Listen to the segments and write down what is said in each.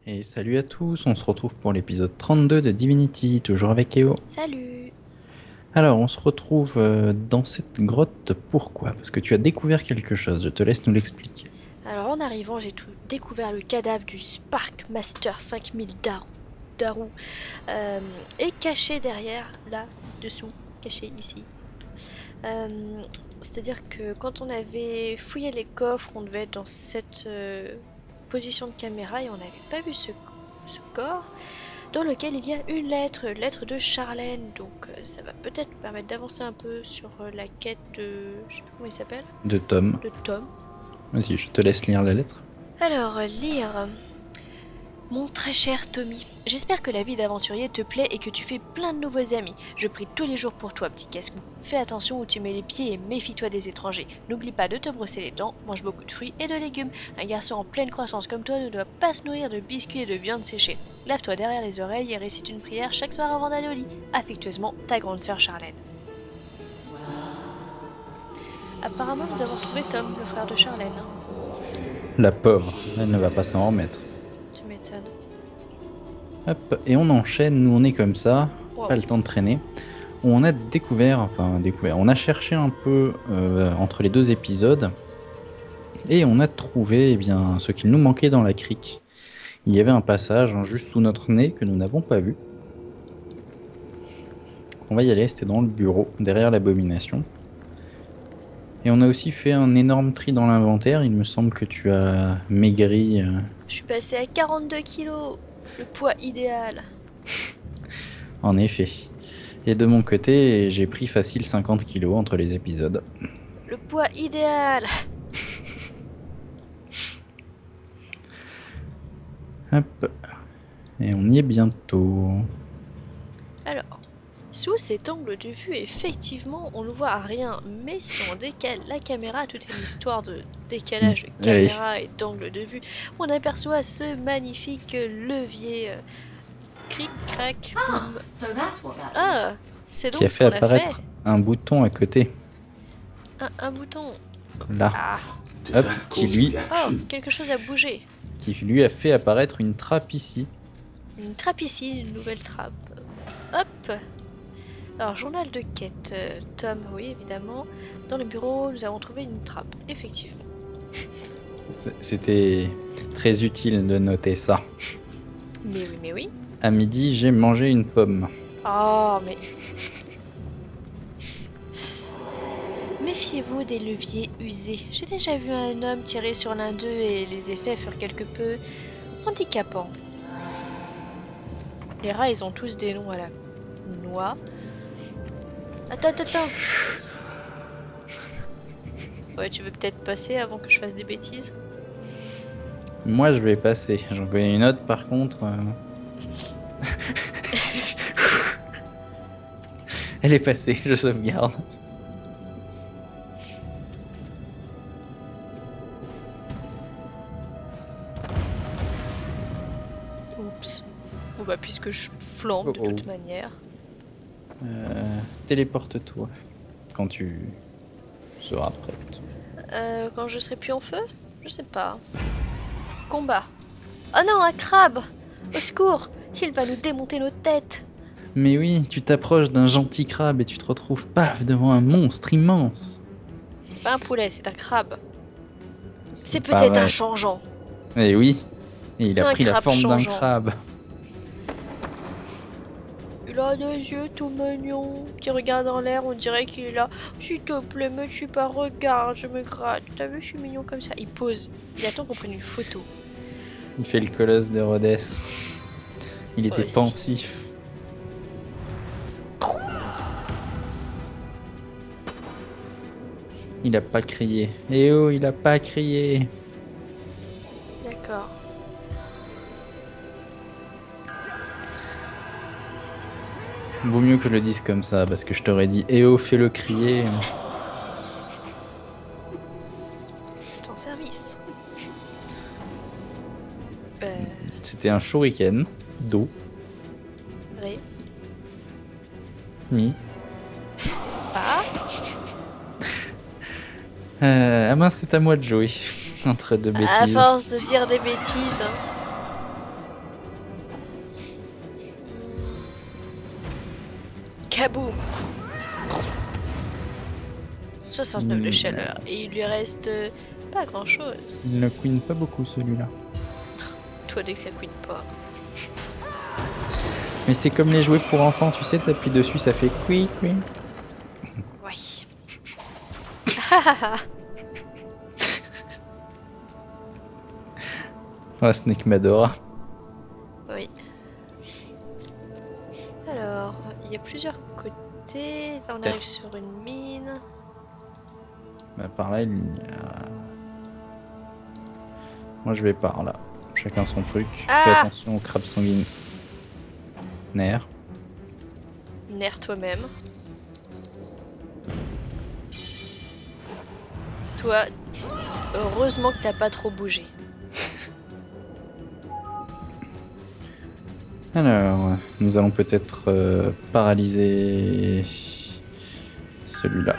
Et salut à tous, on se retrouve pour l'épisode 32 de Divinity, toujours avec Eo. Salut! Alors, on se retrouve dans cette grotte, pourquoi? Parce que tu as découvert quelque chose, je te laisse nous l'expliquer. Alors en arrivant, j'ai tout découvert le cadavre du Spark Master 5000 Daru euh, et caché derrière, là, dessous, caché ici. Euh, C'est-à-dire que quand on avait fouillé les coffres, on devait être dans cette position de caméra et on n'avait pas vu ce corps dans lequel il y a une lettre de Charlène. Donc ça va peut-être nous permettre d'avancer un peu sur la quête de... je sais plus comment il s'appelle, De Tom. de Tom. Vas-y, je te laisse lire la lettre. Alors, lire. Mon très cher Tommy, j'espère que la vie d'aventurier te plaît et que tu fais plein de nouveaux amis. Je prie tous les jours pour toi, petit casse-cou. Fais attention où tu mets les pieds et méfie-toi des étrangers. N'oublie pas de te brosser les dents, mange beaucoup de fruits et de légumes. Un garçon en pleine croissance comme toi ne doit pas se nourrir de biscuits et de viande séchée. Lave-toi derrière les oreilles et récite une prière chaque soir avant d'aller au lit. Affectueusement, ta grande sœur Charlène. Apparemment, nous avons trouvé Tom, le frère de Charlène. La pauvre, elle ne va pas s'en remettre. Tu m'étonnes. Hop, et on enchaîne, nous on est comme ça, Wow. pas le temps de traîner. On a découvert, on a cherché un peu entre les deux épisodes, et on a trouvé bien, ce qu'il nous manquait dans la crique. Il y avait un passage juste sous notre nez que nous n'avons pas vu. On va y aller, c'était dans le bureau, derrière l'abomination. Et on a aussi fait un énorme tri dans l'inventaire, il me semble que tu as maigri. Je suis passée à 42 kilos, le poids idéal. En effet. Et de mon côté, j'ai pris facile 50 kilos entre les épisodes. Le poids idéal. Hop. Et on y est bientôt. Alors, sous cet angle de vue, effectivement, on ne voit rien, mais si on décale la caméra, toute une histoire de décalage de caméra et d'angle de vue, on aperçoit ce magnifique levier. Cric, crac, boum. Ah, c'est Qui a donc ce fait qu'on a fait. apparaître un bouton à côté. Un bouton. Là. Ah, Hop. Qui quelque chose a bougé. lui a fait apparaître une trappe ici. Une trappe ici, une nouvelle trappe. Hop. Alors, journal de quête. Tom, oui, évidemment. Dans le bureau, nous avons trouvé une trappe, effectivement. C'était très utile de noter ça. Mais oui, mais oui. À midi, j'ai mangé une pomme. Oh, mais... Méfiez-vous des leviers usés. J'ai déjà vu un homme tirer sur l'un d'eux et les effets furent quelque peu handicapants. Les rats, ils ont tous des noms à la noix. Attends. Ouais, tu veux peut-être passer avant que je fasse des bêtises? Moi, je vais passer. J'en connais une autre, par contre. Elle est passée, je sauvegarde. Oups. Bon bah puisque je flambe de toute manière. Téléporte-toi quand tu seras prête. Quand je serai plus en feu? Je sais pas. Combat. Oh non, un crabe! Au secours! Il va nous démonter nos têtes! Mais oui, tu t'approches d'un gentil crabe et tu te retrouves paf devant un monstre immense. C'est pas un poulet, c'est un crabe. C'est pas peut-être vrai. un changeant. Et oui, et il a Un pris la crabe forme d'un changeant. crabe. Il a des yeux tout mignons qui regardent en l'air, on dirait qu'il est là. S'il te plaît, me tue pas, regarde, je me gratte. T'as vu, je suis mignon comme ça. Il pose. Il attend qu'on prenne une photo. Il fait le colosse de Rhodes. Il était Aussi. pensif. Il a pas crié. Eh oh, il a pas crié. D'accord. Vaut mieux que je le dise comme ça, parce que je t'aurais dit eh oh, fais-le crier. Ton service. C'était un shuriken d'eau. Ré. Mi. Ah. Ah mince, c'est à moi de jouer. Entre deux À bêtises. force de dire des bêtises. Kaboum. 69 de chaleur. Et il lui reste pas grand chose. Il ne queen pas beaucoup celui-là. Toi, dès que ça queen pas. Mais c'est comme les jouets pour enfants, tu sais, t'appuies dessus, ça fait queen. Oui. Oh, Snake m'adore. Oui. Alors, il y a plusieurs côtés. Là, on arrive sur une mine. Bah, par là, il y a... Moi, je vais par là. Chacun son truc. Ah! Fais attention aux crabes sanguines. Nerf. Nerf toi-même. Toi, heureusement que t'as pas trop bougé. Alors, nous allons peut-être paralyser celui-là.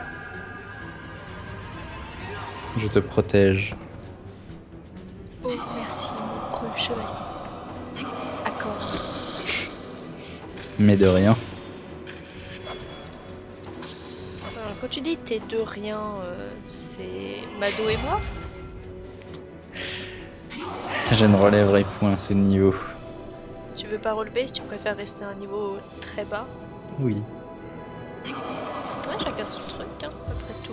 Je te protège. Oh, merci, mon creux chevalier. Accord. Mais de rien. Quand tu dis t'es de rien, c'est Mado et moi? Je ne relèverai point ce niveau. Tu veux pas relever? Tu préfères rester à un niveau très bas? Oui. Ouais, chacun son truc, hein, après tout.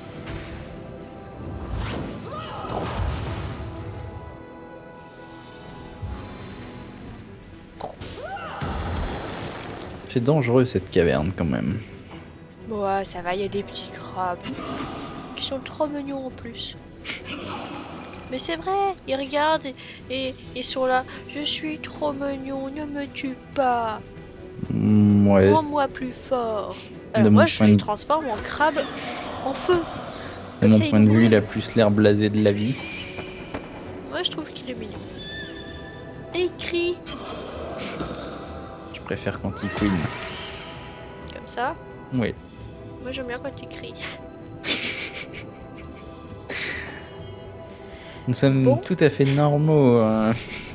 C'est dangereux cette caverne quand même. Ouais, ça va, il y a des petits crabes qui sont trop mignons en plus. Mais c'est vrai, ils regardent et ils sont là. Je suis trop mignon, ne me tue pas. Ouais. Rends-moi plus fort. Alors De moi, mon je point les de- transforme en crabe en feu. De Comme mon ça, point de il vue, brûle. il a plus l'air blasé de la vie. Moi, je trouve qu'il est mignon. Et il crie Je préfère quand il queen. comme ça. Oui. Moi, j'aime bien quand il crie. Nous sommes Bon. tout à fait normaux. Hein.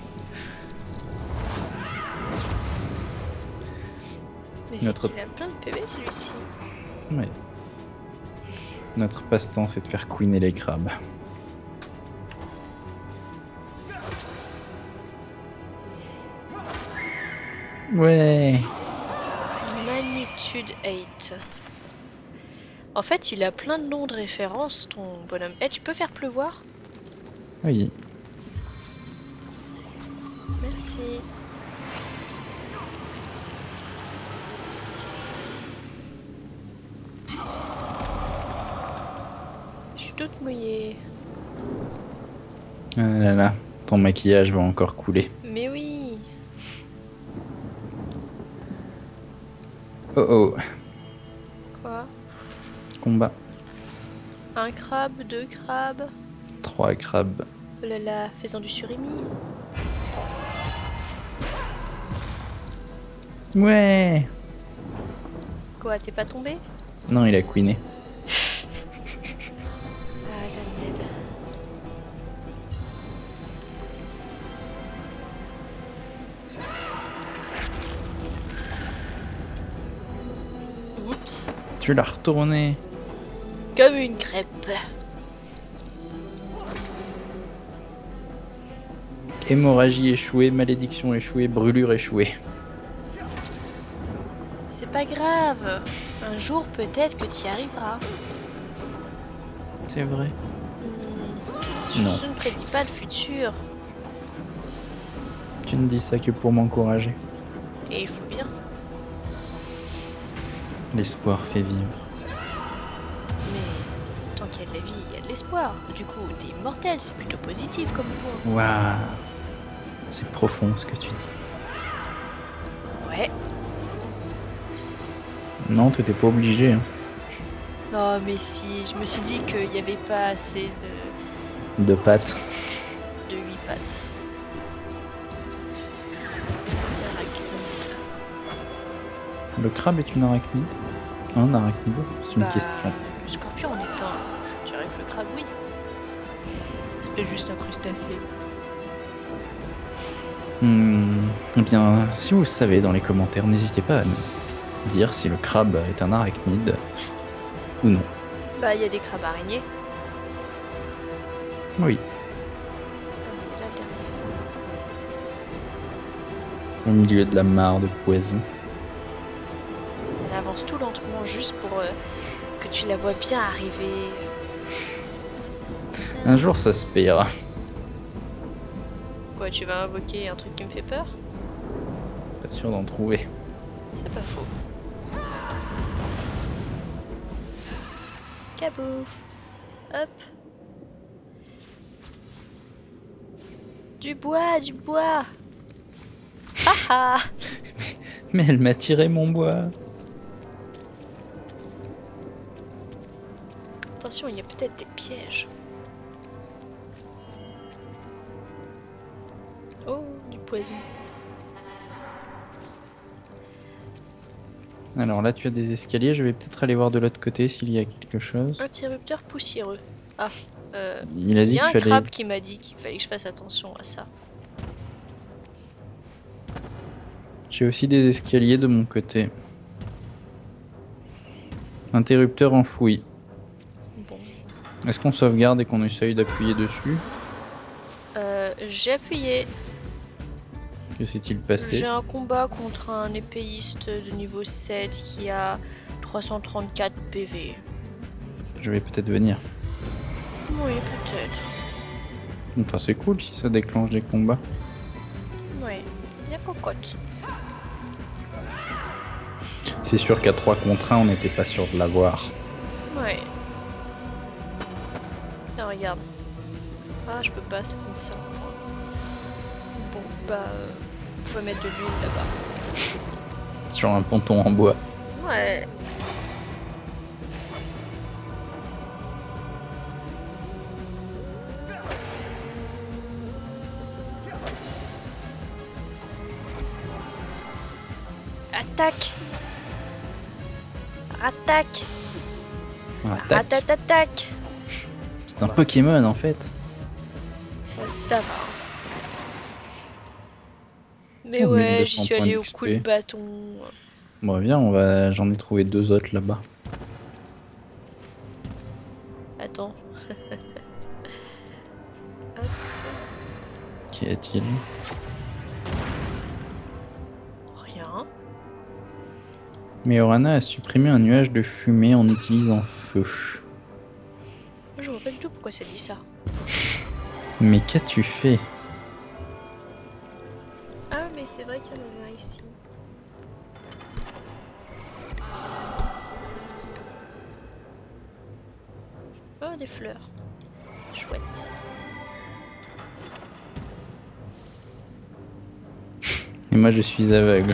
Mais c'est Notre- qu'il a plein de PV celui-ci. Oui. Notre passe-temps, c'est de faire queener les crabes. Ouais. Magnitude 8. En fait, il a plein de noms de référence, ton bonhomme. Eh, tu peux faire pleuvoir? Oui. Merci. Je suis toute mouillée. Ah là là. Ton maquillage va encore couler. Mais oui. Oh oh. Quoi? Combat. Un crabe, deux crabes. 3 crabes. Oh là là, faisant du surimi. Ouais. Quoi, t'es pas tombé? Non, il a queené. Ah, Daniel. Oups. Tu l'as retourné. Comme une crêpe. Hémorragie échouée, malédiction échouée, brûlure échouée. C'est pas grave. Un jour, peut-être que tu y arriveras. C'est vrai. Non. Non. Je ne prédis pas le futur. Tu ne dis ça que pour m'encourager. Et il faut bien. L'espoir fait vivre. Mais tant qu'il y a de la vie, il y a de l'espoir. Du coup, t'es immortel, c'est plutôt positif comme point. Waouh. C'est profond ce que tu dis. Ouais. Non, tu n'étais pas obligé. Hein. Non, mais si, je me suis dit qu'il n'y avait pas assez De pattes. de 8 pattes. Arachnide. Le crabe est une arachnide. Un arachnide, c'est une Bah, question. Le scorpion en est un. Je dirais que le crabe, oui. C'est peut-être juste un crustacé. Eh bien, si vous savez dans les commentaires, n'hésitez pas à nous dire si le crabe est un arachnide ou non. Bah, il y a des crabes araignées. Oui, Ah, là, le dernier. au milieu de la mare de poison. On avance tout lentement juste pour que tu la vois bien arriver. Un jour ça se paiera. Quoi, tu vas invoquer un truc qui me fait peur? Pas sûr d'en trouver. C'est pas faux. Kabouf. Hop. Du bois, du bois. Ah ah. Mais elle m'a tiré mon bois. Attention, il y a peut-être des pièges. Oh, du poison. Alors là tu as des escaliers, je vais peut-être aller voir de l'autre côté s'il y a quelque chose. Interrupteur poussiéreux. Ah, Il a il dit y a qu'il un fallait... crabe qui m'a dit qu'il fallait que je fasse attention à ça. J'ai aussi des escaliers de mon côté. Interrupteur enfoui. Bon. Est-ce qu'on sauvegarde et qu'on essaye d'appuyer dessus? J'ai appuyé. Que s'est-il passé? J'ai un combat contre un épéiste de niveau 7 qui a 334 PV. Je vais peut-être venir. Oui, peut-être. Enfin c'est cool si ça déclenche des combats. Oui, il y a cocotte. C'est sûr qu'à 3 contre 1 on n'était pas sûr de l'avoir. Ouais. Non, regarde. Ah, je peux pas, c'est comme ça. Bon, bah, on va mettre de l'huile là-bas. Sur un ponton en bois. Ouais. Attaque. Attaque. Attaque. Attaque. C'est un Pokémon en fait. Ça va. Mais Oh, ouais, 1200 j'y suis points allée au d'XP. coup de bâton. Bon viens, on va... j'en ai trouvé 2 autres là-bas. Attends. Qu'y a-t-il? Rien. Mais Orana a supprimé un nuage de fumée en utilisant feu. Je vois pas du tout pourquoi ça dit ça. Mais qu'as-tu fait? Ah, mais c'est vrai qu'il y en avait un ici. Oh, des fleurs. Chouette. Et moi je suis aveugle.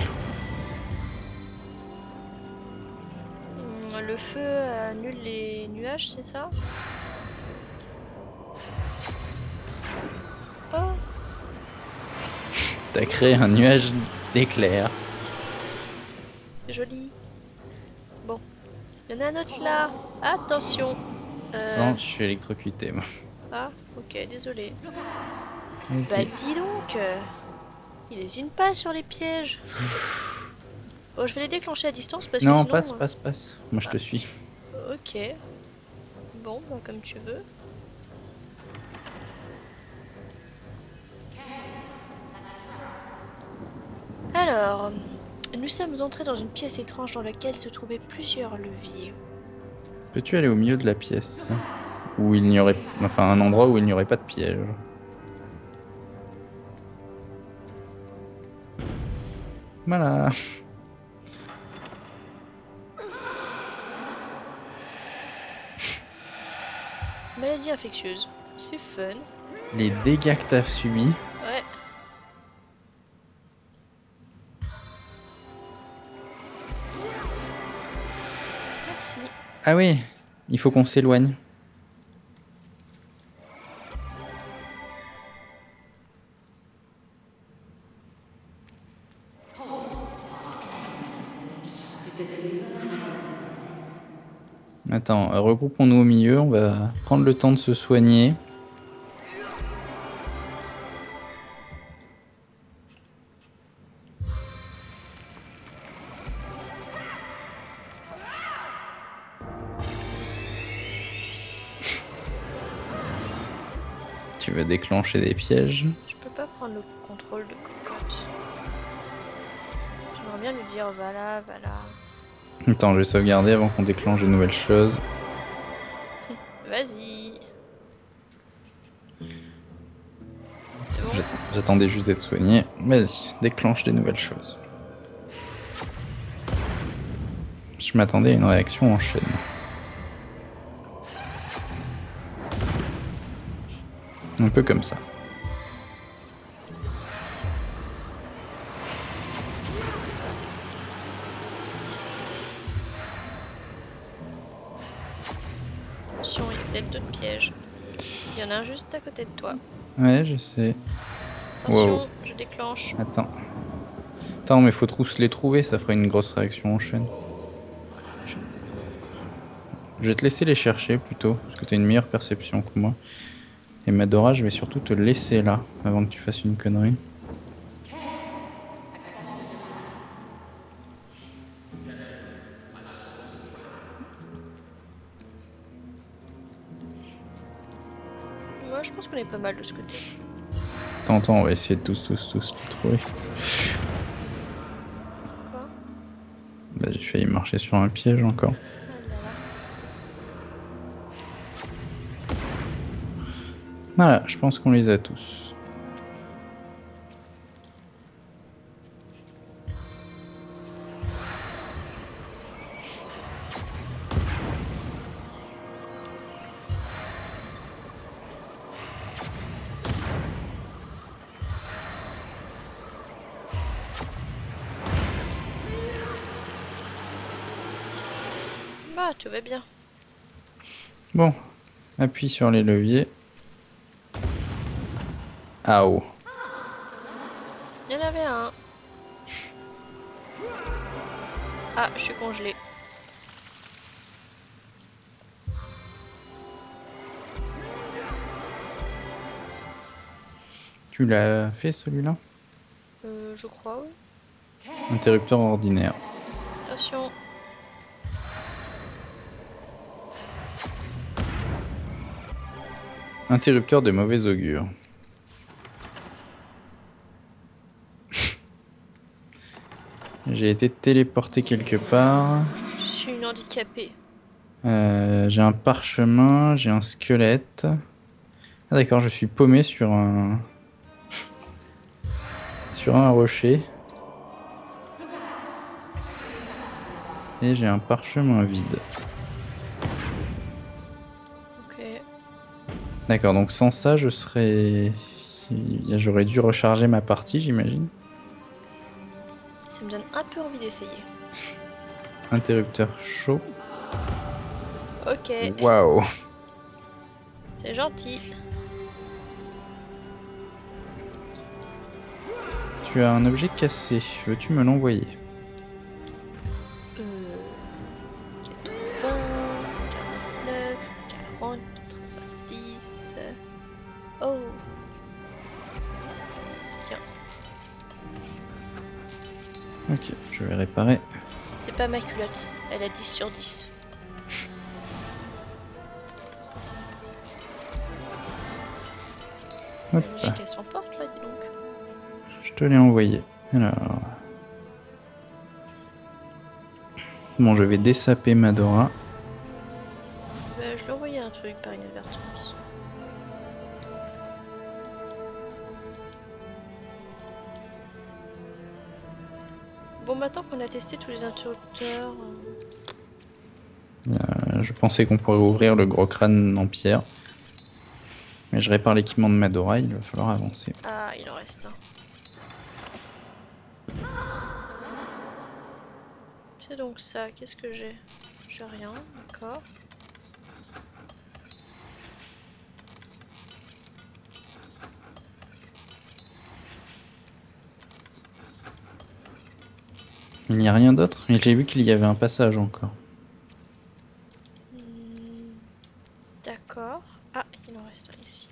Le feu annule les nuages, c'est ça? Oh, T'as créé un nuage d'éclairs. c'est joli. Bon, il y en a un autre là. Attention. Non, je suis électrocuté moi. Ah, ok, désolé. Bah Vas-y. dis donc, il lésine pas sur les pièges. Oh, je vais les déclencher à distance parce que Non, sinon... passe. Moi je te suis. Ok. Bon, bah comme tu veux. Alors, nous sommes entrés dans une pièce étrange dans laquelle se trouvaient plusieurs leviers. Peux-tu aller au milieu de la pièce? Où il n'y aurait... Enfin, un endroit où il n'y aurait pas de piège. Voilà. Maladie infectieuse. C'est fun. Les dégâts que t'as subis. Ouais. Merci. Ah oui, il faut qu'on s'éloigne. Attends, regroupons-nous au milieu, on va prendre le temps de se soigner. qui veut déclencher des pièges. Je peux pas prendre le contrôle de cocotte. J'aimerais bien lui dire voilà, voilà. Attends, je vais sauvegarder avant qu'on déclenche de nouvelles choses. Vas-y. C'est bon. J'attendais juste d'être soigné. Vas-y, déclenche des nouvelles choses. Je m'attendais à une réaction en chaîne. Un peu comme ça. Attention, il y a peut-être d'autres pièges. Il y en a un juste à côté de toi. Ouais, je sais. Attention, Wow. je déclenche. Attends. Attends, mais faut tous les trouver, ça ferait une grosse réaction en chaîne. Je vais te laisser les chercher plutôt, parce que tu as une meilleure perception que moi. Et Madora, je vais surtout te laisser là, avant que tu fasses une connerie. Moi, je pense qu'on est pas mal de ce côté. Attends, on va essayer de tous les trouver. Quoi? Bah, j'ai failli marcher sur un piège encore. Ah là là. Voilà, je pense qu'on les a tous. Bah, tout va bien. Bon, appuie sur les leviers. Ah oh. Il y en avait un. Ah, je suis congelée. Tu l'as fait celui-là? Je crois, oui. Interrupteur ordinaire. Attention. Interrupteur de mauvais augure. J'ai été téléporté quelque part. Je suis une handicapée. J'ai un parchemin, j'ai un squelette. Ah d'accord, je suis paumé sur un... sur un rocher. Et j'ai un parchemin vide. Ok. D'accord, donc sans ça, je serais... J'aurais dû recharger ma partie, j'imagine. Ça me donne un peu envie d'essayer. Interrupteur chaud. Ok. Waouh. C'est gentil. Tu as un objet cassé, veux-tu me l'envoyer? 80, 49, 40, 90. Oh. Tiens, Ok, je vais réparer. c'est pas ma culotte. Elle a 10 sur 10. Hop La musique, elle s'emporte là, dis donc. je te l'ai envoyé. Alors... Bon, je vais dessaper Madora. Je lui ai envoyé un truc par inadvertance. Bon, maintenant qu'on a testé tous les interrupteurs... Je pensais qu'on pourrait ouvrir le gros crâne en pierre. Mais je répare l'équipement de Madora, il va falloir avancer. Ah, il en reste un. C'est donc ça, qu'est-ce que j'ai? J'ai rien, d'accord. Il n'y a rien d'autre? Mais j'ai vu qu'il y avait un passage encore. D'accord. Ah, il en reste un ici.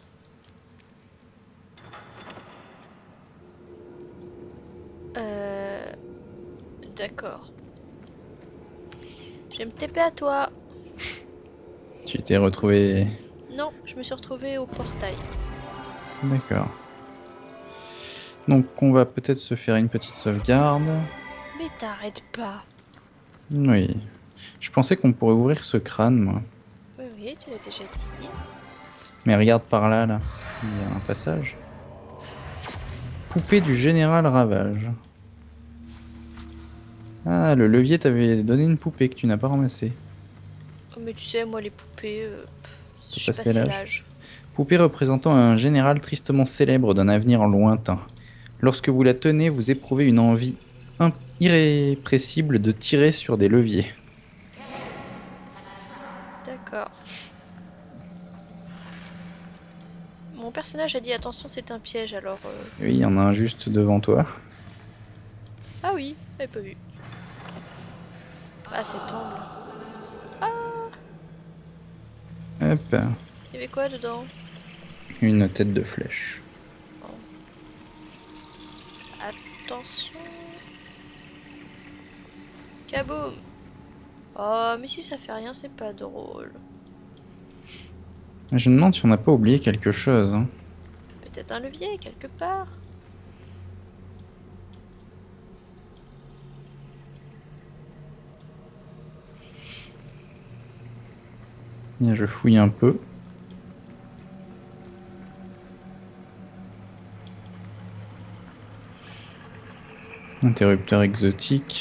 D'accord. Je vais me TP à toi. Tu t'es retrouvé... Non, je me suis retrouvée au portail. D'accord. Donc on va peut-être se faire une petite sauvegarde. Mais t'arrêtes pas. Oui. Je pensais qu'on pourrait ouvrir ce crâne, moi. Oui, oui, tu l'as déjà dit. Mais regarde par là, là. Il y a un passage. Poupée du général Ravage. Ah, le levier t'avait donné une poupée que tu n'as pas ramassée. Oh, mais tu sais, moi, les poupées, C'est je sais passé pas l'âge. l'âge. Poupée représentant un général tristement célèbre d'un avenir lointain. Lorsque vous la tenez, vous éprouvez une envie irrépressible de tirer sur des leviers. D'accord. Mon personnage a dit attention, c'est un piège, alors... Oui, il y en a un juste devant toi. Ah oui, j'avais pas vu. Ah, cet angle. Ah, Hop, il y avait quoi dedans? une tête de flèche. Attention. Kaboum. Oh, mais si ça fait rien, c'est pas drôle. Je me demande si on n'a pas oublié quelque chose. Hein. Peut-être un levier, quelque part. Bien, je fouille un peu. Interrupteur exotique.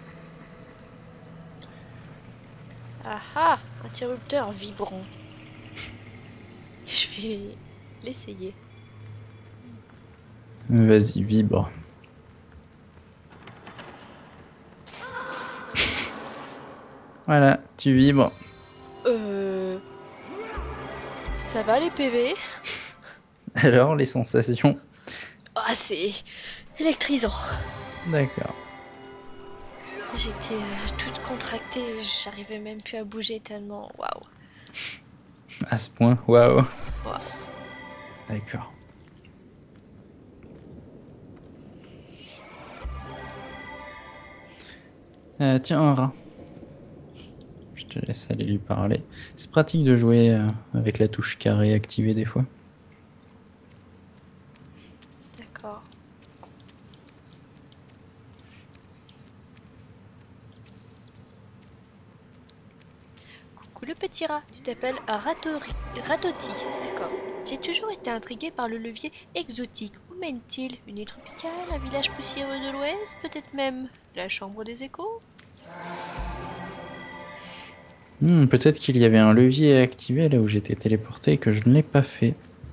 Ah ah, interrupteur vibrant. Je vais l'essayer. Vas-y, vibre. Voilà, tu vibres. Ça va les PV? Alors, les sensations? Ah, c'est électrisant. D'accord. J'étais toute contractée, j'arrivais même plus à bouger tellement. Waouh. À ce point, waouh. Waouh. D'accord. Tiens, un rat. Je te laisse aller lui parler. C'est pratique de jouer avec la touche carré activée des fois. D'accord. Coucou le petit rat, tu t'appelles Ratoti, d'accord. J'ai toujours été intriguée par le levier exotique. Où mène-t-il? Une île tropicale, un village poussiéreux de l'ouest, peut-être même la chambre des échos? Peut-être qu'il y avait un levier activé là où j'étais téléporté et que je ne l'ai pas fait.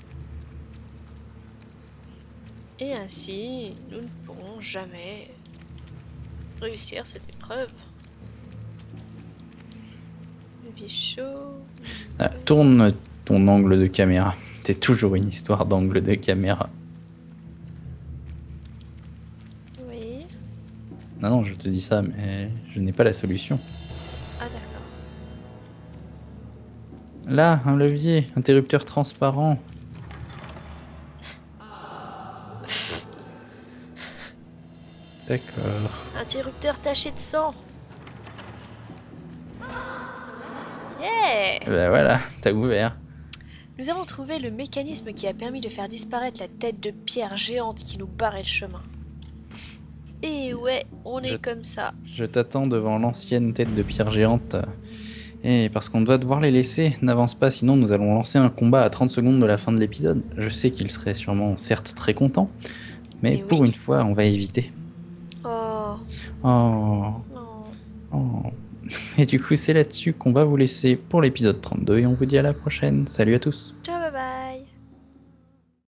Et ainsi, nous ne pourrons jamais réussir cette épreuve. Levier chaud. Ah, tourne ton angle de caméra. C'est toujours une histoire d'angle de caméra. Oui. Non, je te dis ça, mais je n'ai pas la solution. Ah d'accord. Là, un levier, interrupteur transparent. D'accord. Interrupteur taché de sang. Yeah! Ben voilà, t'as ouvert. Nous avons trouvé le mécanisme qui a permis de faire disparaître la tête de pierre géante qui nous barrait le chemin. Et ouais, on est comme ça. Je t'attends devant l'ancienne tête de pierre géante. Et parce qu'on doit devoir les laisser, n'avance pas, sinon nous allons lancer un combat à 30 secondes de la fin de l'épisode. Je sais qu'il serait sûrement, certes, très content, mais pour oui. une fois, on va éviter. Oh. Oh. Non. Oh. Et du coup, c'est là-dessus qu'on va vous laisser pour l'épisode 32 et on vous dit à la prochaine. Salut à tous. Ciao.